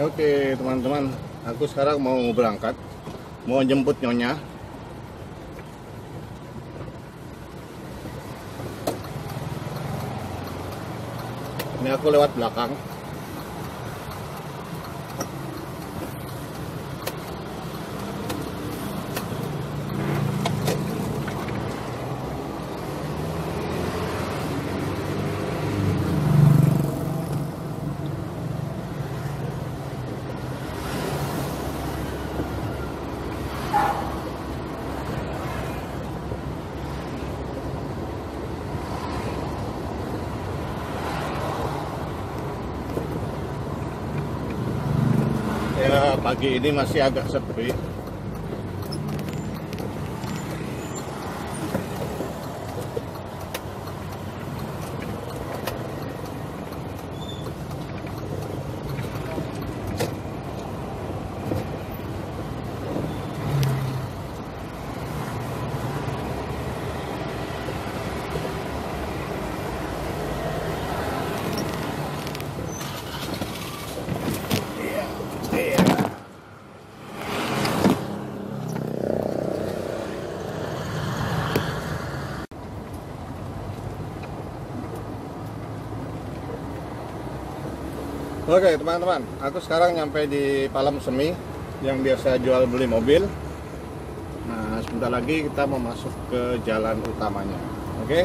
Oke teman-teman, aku sekarang mau berangkat, mau jemput Nyonya. Ini aku lewat belakang. Ya, pagi ini masih agak sepi. Oke teman-teman, aku sekarang nyampe di Palem Semi yang biasa jual beli mobil. Nah, sebentar lagi kita mau masuk ke jalan utamanya. Oke.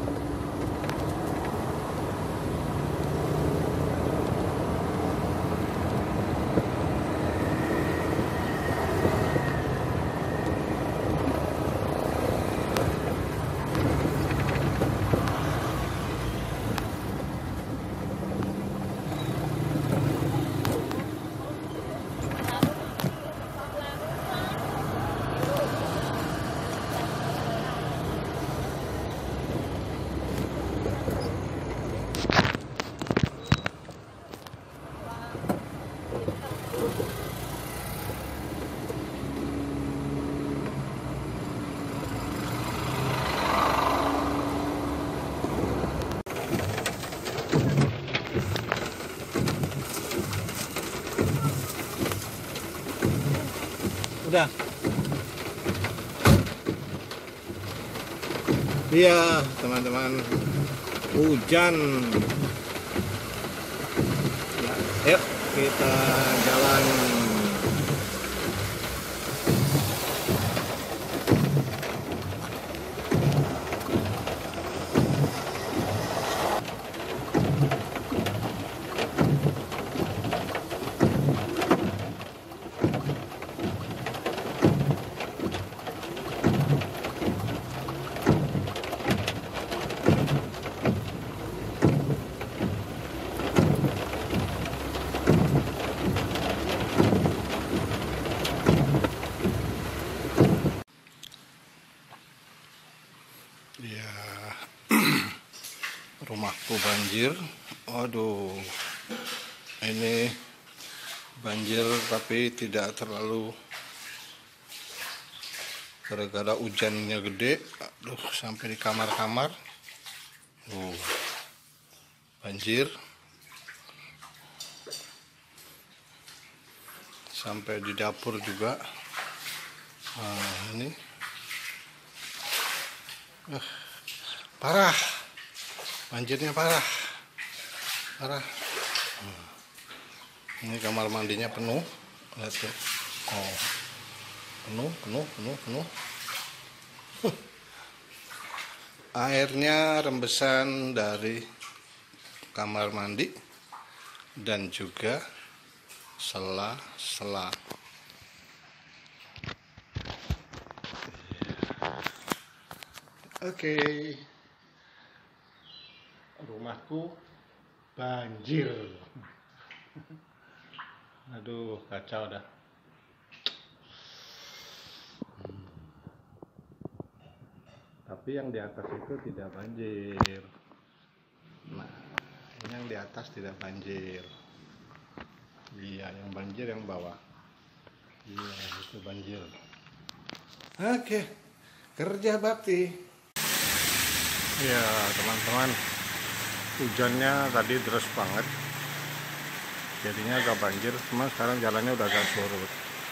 Udah. Iya, teman-teman. Hujan. Ya, yuk kita jalan. Ya, rumahku banjir. Waduh, ini banjir tapi tidak terlalu, gara-gara hujannya gede. Aduh, sampai di kamar-kamar. Banjir sampai di dapur juga. Nah, ini parah, banjirnya parah. Ini kamar mandinya penuh, lihat tuh. Penuh. Airnya rembesan dari kamar mandi dan juga sela-sela. Oke, rumahku banjir. Aduh, kacau dah. Tapi yang di atas itu tidak banjir. Nah, ini yang di atas tidak banjir. Iya, yang banjir yang bawah. Iya, itu banjir. Oke, kerja bakti. Ya teman-teman, hujannya tadi deras banget. jadinya agak banjir, cuma sekarang jalannya udah agak surut.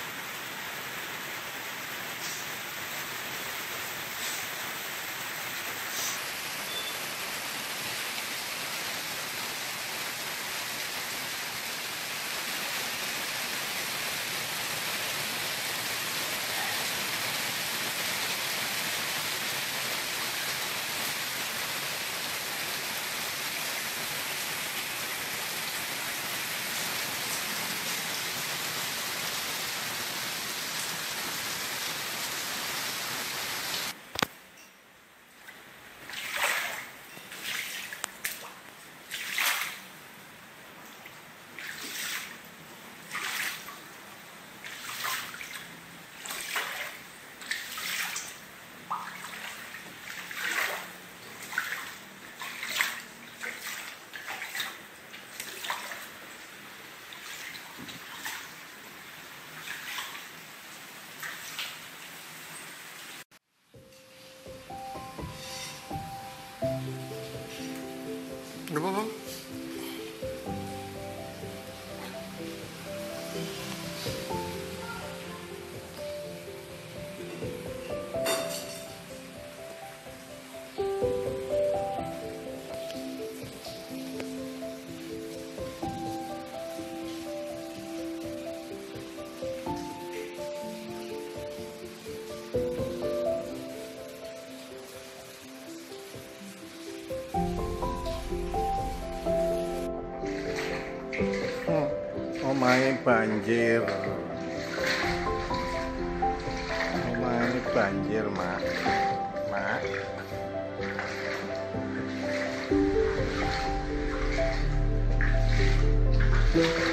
Udah Bang? Omai banjir. Omai banjir, Mak. Mak.